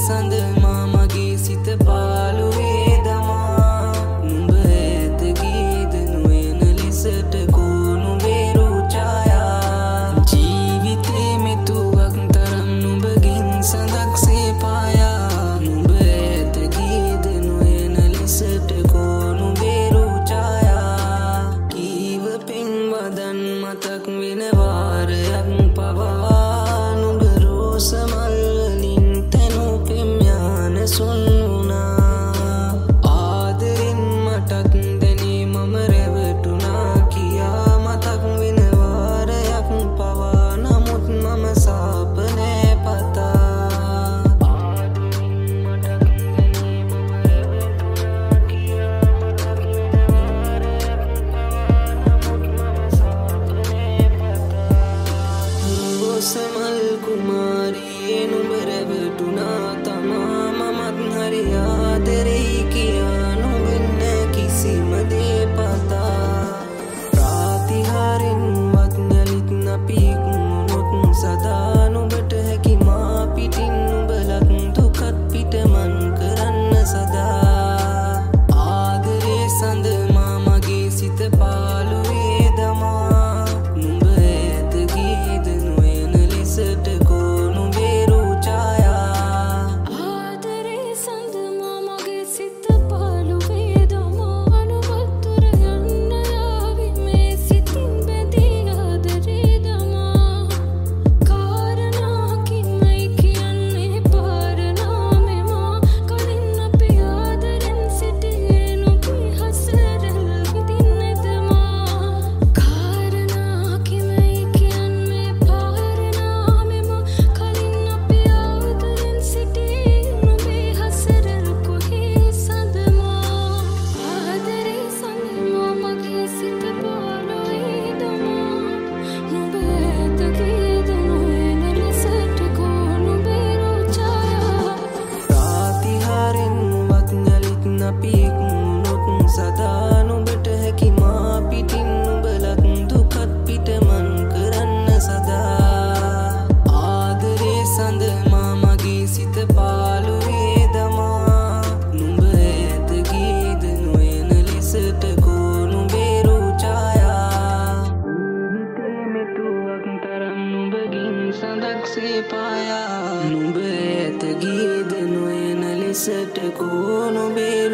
සඳ මාමගේ සිත පාළුවේ දමා නුඹ ඇත ගීද නොයන ලෙසට කෝණු වේරු ඡායා ජීවිතේ මෙතුවක් තරම් නුඹගෙන් සඳක්සේ පායා නුඹ ඇත ගීද නොයන ලෙසට කෝණු වේරු ඡායා කීව පින් වදන් මතක් වෙන වාරයක් පවා නුඹ රෝස මල් වලින් තනු පෙම් යාන සුන් වුණා ආදරෙන් මටත් දැනේ මම රැවටුණා කියා මතක් වෙන වාරයක් පවා නමුත් මම සාප නෑ පතා ආදරෙන් මටත් දැනේ මම රැවටුණා කියා මතක් වෙන වාරයක් පවා නමුත් මම සාප නෑ පතා රෝස මල් කුමාරියේ නුඹ රැවටුණා තමා මමත් හරි ආදරෙයි කියා නොවෙන්න කිසිම දේ පතා ප්‍රාතිහාරෙන්වත් යලිත් අපි කුණොත් සදා නුඹට හැකි මා පිටින් නුඹලත් දුකත් පිටමන් කරන්න සදා ආදරේ සඳ මාමගේ සිත පාළුවේ දමා නුඹ ඇත ගීද නොයන ලෙසට කෝණු වේරු ඡායා ආදරේ සඳ මාමගේ සිත පාළුවේ දමා නුඹතුර යන්න යාවි මේ සිතින් බැඳී ආදරේ දමා කාරණාකින්මයි කියන්නේ පාරනාමෙමා කලින් අපි ආදරෙන් සිටියේ නුඹේ හසරල් විදින්නදමා කාරණාකින්මයි කියන්නේ පාරනාමෙමා කලින් අපි ආදරෙන් සිටියේ නුඹේ හසරල් කොහේ සඳමා ආදරේ සඳ මාමගේ සිත පාළුවේ දමා නුඹ ඇත ගීද නොයන ලෙසට කෝණු වේරු ඡායා ප්‍රාතිහාරෙන්වත් යලිත් අපි කුණොත් සදා නුඹට හැකි මා පිටින් නුඹලත් දුකත් පිටමන් කරන්න සදා ආදරේ සඳ මාමගේ සිත පාළුවේ දමා නුඹ ඇත ගීද නොයන ලෙසට කෝණු වේරු ඡායා ජීවිතේ මෙතුවක් තරම් නුඹගෙන් සඳක්සේ පායා නුඹ ඇත ගීද නොයන ලෙසට කෝණු වේරු